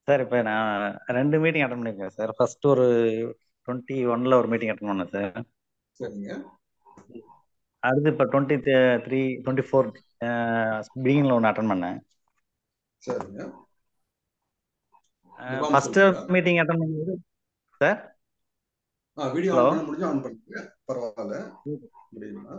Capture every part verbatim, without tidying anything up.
Sir இப்போ நான் ரெண்டு மீட்டிங் அட்டன் பண்ணியிருக்கேன் சார். ஃபர்ஸ்ட் ஒரு டுவெண்ட்டி ஒன்ல ஒரு மீட்டிங் அட்டன் பண்ணேன் சார். சரிங்க. அடுத்து இப்போ டுவெண்ட்டி த்ரீ டுவெண்ட்டி ஃபோர் பிகினிங்ல ஒன்று அட்டன் பண்ணேன். சரிங்க. முகாம் ஃபர்ஸ்ட் சொல்றீங்களா? மீட்டிங் அட்டன் பண்ணும்போது சார் ஆ வீடியோ ஹலோ ஆன் பண்ண முடிஞ்சா ஆன் பண்ணுங்க. பரவாயில்ல. முடியுமா?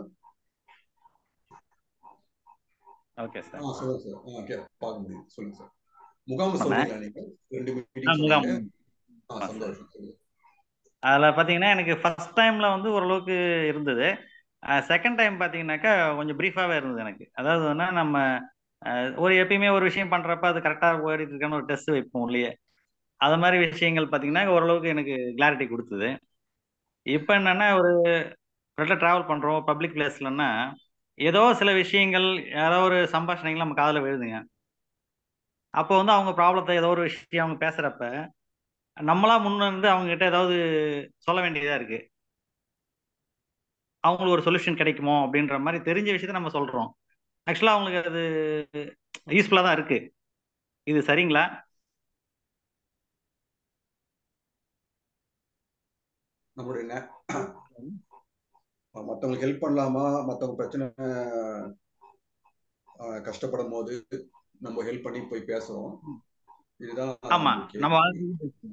ஓகே ஆ சார். சொல்லுங்க சார். ஆ ஓகே பார்க்க முடியுது. சொல்லுங்க சார். முகாம் பண்ணேன் சொல்றீங்களா நீங்க? ரெண்டு ஆ மீட்டிங் முகாம் சொன்னீங்க. ஆ ஆமாம் சார். சந்தோஷம். சொல்லுங்க. அதில் பார்த்தீங்கன்னா எனக்கு ஃபர்ஸ்ட் டைமில் வந்து ஓரளவுக்கு இருந்தது. செகண்ட் டைம் பார்த்தீங்கன்னாக்கா கொஞ்சம் ப்ரீஃபாகவே இருந்தது எனக்கு. அதாவதுன்னா நம்ம அஹ், ஒரு எப்பயுமே ஒரு விஷயம் பண்ணுறப்ப அது கரெக்டாக ஓடிட்டு இருக்கான்னு ஒரு டெஸ்ட் வைப்போம் இல்லையே, அது மாதிரி விஷயங்கள் பார்த்தீங்கன்னா ஓரளவுக்கு எனக்கு கிளாரிட்டி கொடுத்தது. இப்போ என்னன்னா ஒரு இடத்துல ட்ராவல் பண்ணுறோம் பப்ளிக் பிளேஸ்லன்னா ஏதோ சில விஷயங்கள் ஏதோ ஒரு சம்பாஷணைகள் நம்ம காதில் விழுதுங்க. அப்போ வந்து அவங்க ப்ராப்ளத்தை ஏதோ ஒரு விஷயம் அவங்க பேசுகிறப்ப நம்மளா முன்ன இருந்து அவங்க கிட்ட ஏதாவது சொல்ல வேண்டியதாக இருக்கு. அவங்களுக்கு ஒரு சொல்யூஷன் கிடைக்குமோ அப்படின்ற மாதிரி தெரிஞ்ச விஷயத்த நம்ம சொல்கிறோம். ஆக்சுவலாக அவங்களுக்கு அது யூஸ்ஃபுல்லாக தான் இருக்கு. இது சரிங்களா? நம்மளுடைய மற்றவங்களுக்கு ஹெல்ப் பண்ணலாமா, மற்றவங்க பிரச்சனை ஆஹ், கஷ்டப்படும் போது நம்ம ஹெல்ப் பண்ணி போய் பேசுறோம். இதுதான் ஆமா நம்மளுடைய நம்ம கேள்வி. வாழ்க்கை-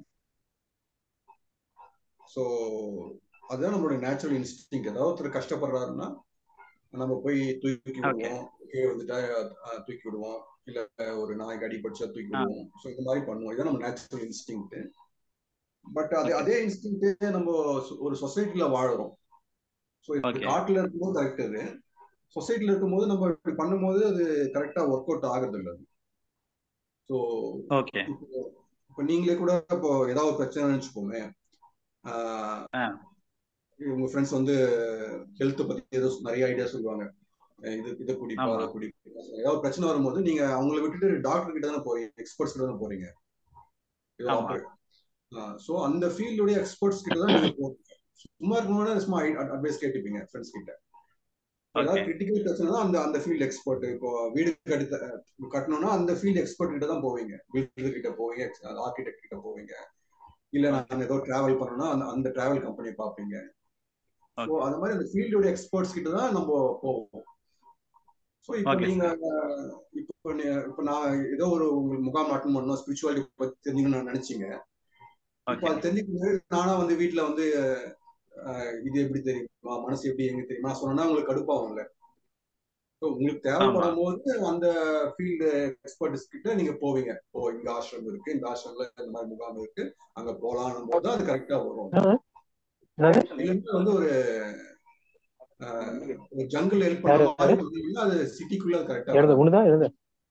ஸோ அதுதான் நம்மளுடைய நேச்சுரல் இன்ஸ்டிங். ஏதாவது ஒருத்தர் கஷ்டப்படுறாருன்னா நம்ம போய் தூக்கி ஓகே விடுவோம். கீழே வந்துட்டா அஹ், தூக்கி விடுவோம். இல்ல ஒரு நாய்க்கு அடிபடிச்சா தூக்கி ஆ விடுவோம். ஸோ இந்த மாதிரி பண்ணுவோம். இதுதான் நம்ம நேச்சுரல் இன்ஸ்டிங். பட் அது ஓகே அதே இன்ஸ்டிங்டே நம்ம சொ- ஒரு சொசைட்டில வாழுறோம். ஸோ இது ஓகே காட்டுல இருக்கும்போது கரெக்ட். அது சொசைட்டில இருக்கும்போது நம்ம இப்படி பண்ணும்போது அது கரெக்டா ஒர்க் அவுட் ஆகுறது இல்லை. ஸோ ஓகே இப்போ இப்போ நீங்களே கூட இப்போ ஏதாவது ஒரு பிரச்சனை நினைச்சுக்கோமே, ஆஹ், ஆ உங்க ஃப்ரெண்ட்ஸ் வந்து ஹெல்த் பத்தி ஏதோ நிறைய ஐடியா சொல்லுவாங்க. அஹ் இது இதை குடிப்பா ஆமா அதை குடிப்பா. ஏதாவது பிரச்சனை வரும்போது நீங்க அவங்கள விட்டுட்டு டாக்டர் கிட்ட தானே போறீங்க, எக்ஸ்பர்ட்ஸ் கிட்ட தானே போறீங்க. ஏதோ ஆமா ஆப்ரேட் ஸோ அந்த ஃபீல்டுடைய எக்ஸ்பர்ட்ஸ் கிட்ட தான் நீங்க போறீங்க. சும்மா இருக்கணும்னா சும்மா அட்வைஸ் கேட்டுப்பீங்க ஃப்ரெண்ட்ஸ் கிட்ட. ஏதாவது ஓகே கிரிட்டிக்கல் பிரச்சனை அந்த அந்த ஃபீல்ட் எக்ஸ்பர்ட். இப்போ வீடு கட்ட கட்டணும்னா அந்த ஃபீல்ட் எக்ஸ்பர்ட் கிட்ட தான் போவீங்க. பில்டர் கிட்ட போவீங்க, ஆர்கிடெக்ட் கிட்ட போவீங்க. இல்ல ஓகே நான் ஏதோ டிராவல் பண்ணணும்னா அந்த அந்த டிராவல் கம்பெனியை பார்ப்பீங்க. ஸோ ஓகே அது மாதிரி அந்த ஃபீல்டோட எக்ஸ்பர்ட்ஸ் கிட்ட தான் நம்ம போவோம். ஸோ இப்போ ஓகே நீங்க சார். இப்போ நீ- இப்போ நான் ஏதோ ஒரு உங்களுக்கு முகாம் அட்டன் பண்ணணும், ஸ்பிரிச்சுவாலிட்டி பத்தி தெரிஞ்சுக்கணும்னு நினைச்சீங்க. இப்போ ஓகே அது தெரிஞ்சுக்கிட்டு நானா வந்து வீட்டுல வந்து அஹ், இது எப்படி தெரியுமா, மனசு எப்படி எங்க தெரியுமா சொன்னா உங்களுக்கு கடுப்பாகும்ல. ஸோ உங்களுக்கு ஆமா தேவைப்படும் போது அந்த ஃபீல்டு எக்ஸ்பர்ட்ஸ் கிட்ட நீங்க போவீங்க. ஓ இந்த ஆசிரமம் இருக்கு, இந்த ஆசிரமம்ல இந்த மாதிரி முகாம் இருக்கு, அங்க போலான்னும் போது அது கரெக்டா வரும். இல்லைன்னா வந்து ஒரு அஹ், ஒரு ஜங்கிள் ஹெல்ப் பண்ற மாதிரி பண்ணீங்கன்னா அது சிட்டிக்குள்ள கரெக்டா வரும்.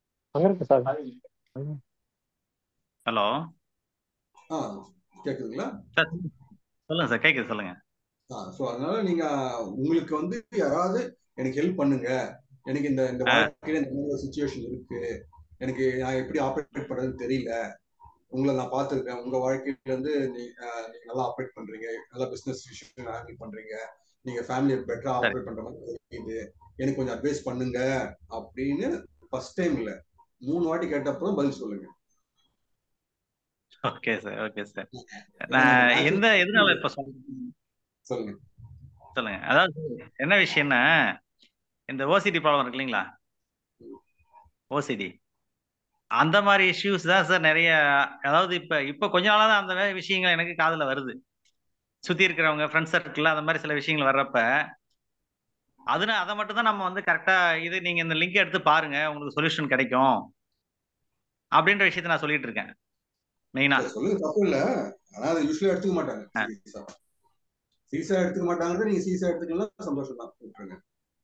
ஹலோ ஆ கேக்குதுங்களா? சார் சொல்லுங்க சார், கேட்குது சொல்லுங்க. ஆ ஸோ அதனால நீங்க உங்களுக்கு வந்து யாராவது எனக்கு ஹெல்ப் பண்ணுங்க, எனக்கு இந்த இந்த ஆ வாழ்க்கையில இந்த மாதிரி ஒரு சுச்சுவேஷன் இருக்கு, எனக்கு நான் எப்படி ஆப்ரேட் பண்றதுன்னு தெரியல, உங்களை நான் பார்த்துருக்கேன், உங்க வாழ்க்கையில இருந்து நீ அஹ், நீங்க நல்லா ஆப்ரேட் பண்றீங்க, நல்லா பிசினஸ் விஷயம் ஹேண்டில் பண்றீங்க, நீங்க ஃபேமிலியை பெட்டரா சரி ஆப்ரேட் பண்ற மாதிரி தெரியுது, எனக்கு கொஞ்சம் அட்வைஸ் பண்ணுங்க அப்படின்னு ஃபர்ஸ்ட் டைம் இல்ல மூணு வாட்டி கேட்டப்பறம் பதில் சொல்லுங்க. Okay sir okay sir. ஏன்னா நம்ம நான் எந்த எதனால நேச்சுரல். இப்போ சொல்றேன் சொல்லுங்க. சொல்லுங்க. அதாவது என்ன விஷயம்னா இந்த ஓசிடி ப்ராப்ளம் இருக்கு இல்லைங்களா, ஓசிடி அந்த மாதிரி இஷ்யூஸ் தான் சார் நிறைய. அதாவது இப்போ இப்போ கொஞ்ச நாளாக தான் அந்த மாதிரி விஷயங்கள் எனக்கு காதில் வருது. சுற்றி இருக்கிறவங்க ஃப்ரெண்ட்ஸ் சர்க்கிளில் அந்த மாதிரி சில விஷயங்கள் வர்றப்ப அதுனா அதை மட்டும் தான் நம்ம வந்து கரெக்டாக இது நீங்கள் இந்த லிங்க் எடுத்து பாருங்க உங்களுக்கு சொல்யூஷன் கிடைக்கும் அப்படின்ற விஷயத்த நான் சொல்லிட்டு இருக்கேன் மெயினா. சரி சொல்லுங்க, தப்பு இல்ல. ஆனா அதை யூஸ்வலா எடுத்துக்க மாட்டாங்க. சீரியஸா சீரியஸா எடுத்துக்க மாட்டாங்க. நீங்க சீரியஸா எடுத்துக்கலாம், சந்தோஷம் தான், விட்டுருங்க.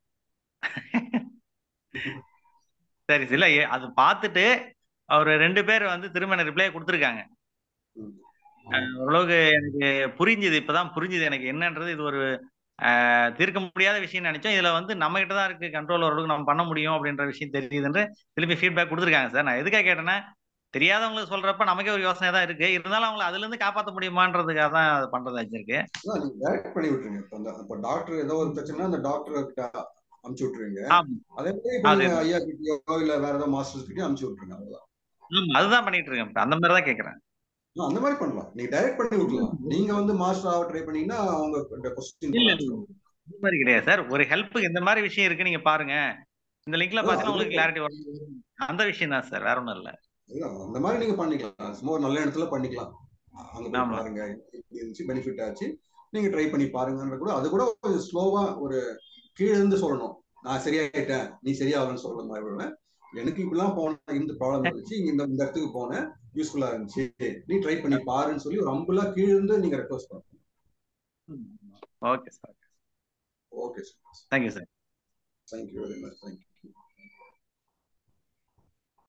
சரி இல்ல ஏ- அது பார்த்துட்டு அவர் ரெண்டு பேர் வந்து திரும்ப ரிப்ளை கொடுத்துருக்காங்க. ம். ஓரளவுக்கு எனக்கு புரிஞ்சுது, இப்பதான் புரிஞ்சுது எனக்கு என்னன்றது. இது ஒரு அஹ், தீர்க்க முடியாத விஷயம் நினைச்சோம். இதுல வந்து நம்ம கிட்ட தான் இருக்கு கண்ட்ரோல், ஓரளவுக்கு நம்ம பண்ண முடியும் அப்படின்ற விஷயம் தெரியுதுன்னு திரும்பி ஃபீட்பேக் கொடுத்துருக்காங்க சார். நான் எதுக்காக கேட்டேன்னா தெரியாதவங்களுக்கு சொல்றப்ப நமக்கே ஒரு யோசனை தான் இருக்கு, இருந்தாலும் அவங்களை அதுல இருந்து காப்பாற்ற முடியுமான்றதுக்காக தான் அது பண்றதா வச்சிருக்கு. அதான் நீங்க டைரக்ட் பண்ணி விட்டுருங்க. இப்போ அந்த இப்போ டாக்டர் ஏதோ ஒரு பிரச்சனை அந்த டாக்டர் கிட்ட அமுச்சு விட்டுருவீங்க. ஆமா அதே மாதிரி இப்போ நீங்க அதேதான். ஐயா கிட்டயோ இல்ல வேற ஏதாவது மாஸ்டர்ஸ் கிட்டயோ அமுச்சு விட்டுருங்க. அவ்வளவுதான். ஆமா அதுதான் பண்ணிட்டு இருக்கேன் இப்ப. அந்த மாதிரி தான் கேக்குறேன். ஆ, அந்த மாதிரி பண்ணலாம். நீங்க டைரக்ட் பண்ணி விட்டுலாம். நீங்க வந்து மாஸ்டர் ஆக ட்ரை பண்ணீங்கன்னா அவங்க கொஸ்டின் இல்ல போட இல்ல ஆரம்பிச்சிடுவாங்க. இந்த மாதிரி கிடையாது சார். ஒரு ஹெல்ப்புக்கு இந்த மாதிரி விஷயம் இருக்கு நீங்க பாருங்க, இந்த லிங்க்ல அதான் பாத்தீங்கன்னா அதுவே உங்களுக்கு கிளாரிட்டி வரும். அந்த விஷயம் தான் சார், வேற ஒண்ணும் இல்ல. அதுதான் அந்த மாதிரி நீங்க பண்ணிக்கலாம். சும்மா ஒரு நல்ல இடத்துல பண்ணிக்கலாம். அங்க போய் ஆமா. பாருங்க, இப்படி இருந்துச்சு, பெனிஃபிட் ஆச்சு, நீங்க ட்ரை பண்ணி பாருங்கன்ற கூட அது கூட கொஞ்சம் ஸ்லோவா ஒரு கீழ இருந்து சொல்லணும். நான் சரியாயிட்டேன், நீ சரியாகலன்னு சொல்ற மாதிரி விடுவேன். எனக்கு இப்படிலாம் போன இந்த ப்ராப்ளம் இருந்துச்சு, இங்க இந்த இந்த இடத்துக்கு போனேன், யூஸ்ஃபுல்லா இருந்துச்சு, நீ ட்ரை பண்ணி பாருன்னு சொல்லி ஒரு அம்புலா கீழ இருந்து நீங்க ரெக்வஸ்ட் பண்ணுங்க. Okay sir. Okay sir. Thank you sir. Thank you very much. Thank you.